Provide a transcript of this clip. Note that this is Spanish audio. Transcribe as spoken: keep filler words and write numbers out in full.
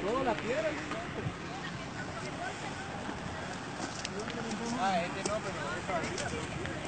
Toda la piedra. Ah, este no, pero esta